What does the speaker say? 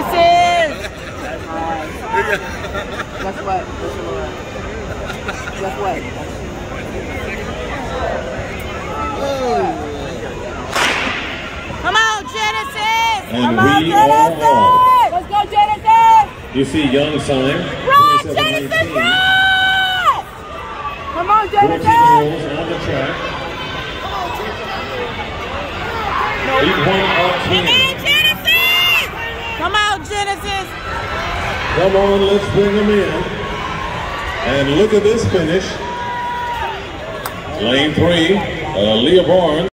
Genesis! Guess what? Guess what? Come on, Genesis! And Come on, Genesis! Let's go, Genesis! You see young sign. Run, Genesis, run! Come on, Genesis! 14 holes on the track. 8-1 up 10. Genesis! Come on, Genesis! Come on, let's bring them in. And look at this finish. Lane 3, Leah Barnes.